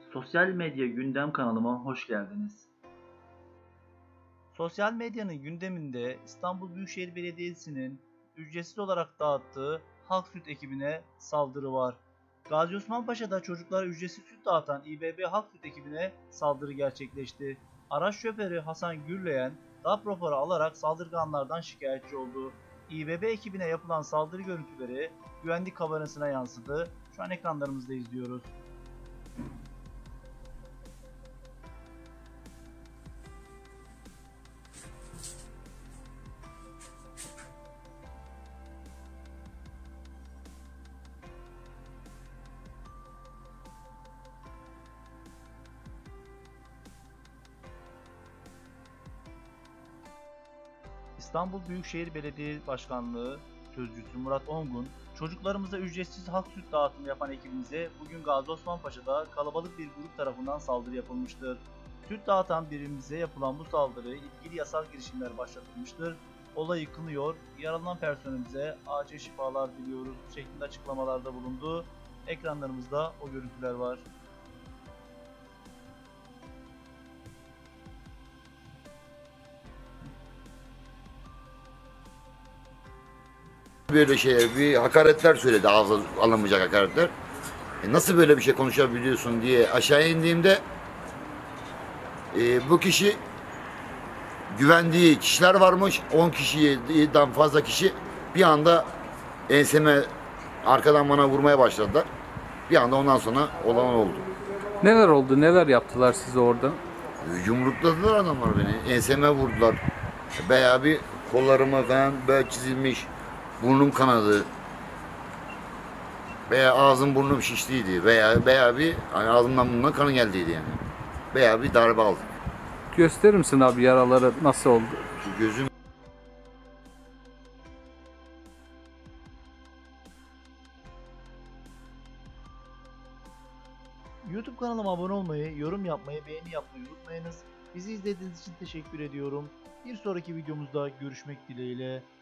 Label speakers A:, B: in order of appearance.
A: Sosyal medya gündem kanalıma hoş geldiniz. Sosyal medyanın gündeminde İstanbul Büyükşehir Belediyesi'nin ücretsiz olarak dağıttığı Halk Süt ekibine saldırı var. Gazi Osman Paşa'da çocuklara ücretsiz süt dağıtan İBB Halk Süt ekibine saldırı gerçekleşti. Araç şoförü Hasan Gürleyen darp raporu alarak saldırganlardan şikayetçi oldu. İBB ekibine yapılan saldırı görüntüleri güvenlik kamerasına yansıdı. Şu an ekranlarımızda izliyoruz. İstanbul Büyükşehir Belediye Başkanlığı Sözcüsü Murat Ongun, çocuklarımıza ücretsiz halk süt dağıtımı yapan ekibimize bugün Gazi Osman Paşa'da kalabalık bir grup tarafından saldırı yapılmıştır. Süt dağıtan birimimize yapılan bu saldırı ilgili yasal girişimler başlatılmıştır. Olay yıkılıyor, yaralanan personelimize acil şifalar diliyoruz şeklinde açıklamalarda bulundu. Ekranlarımızda o görüntüler var.
B: Böyle şey, bir hakaretler söyledi, ağza alınmayacak hakaretler. Nasıl böyle bir şey konuşabiliyorsun diye aşağı indiğimde bu kişi güvendiği kişiler varmış. 10 kişiden fazla kişi bir anda enseme arkadan bana vurmaya başladılar. Bir anda ondan sonra olan oldu.
C: Neler oldu? Neler yaptılar size orada?
B: Yumrukladılar adamlar beni. Enseme vurdular. Bayağı bir kollarıma falan böyle çizilmiş. Burnum kanadı. Veya ağzım burnum şişliydi. Veya bir hani ağzımdan burnumdan kanı geldiydi yani. Veya bir darbe aldık.
C: Gösterir misin abi yaraları nasıl oldu?
B: Şu gözüm
A: YouTube kanalıma abone olmayı, yorum yapmayı, beğeni yapmayı unutmayınız. Bizi izlediğiniz için teşekkür ediyorum. Bir sonraki videomuzda görüşmek dileğiyle.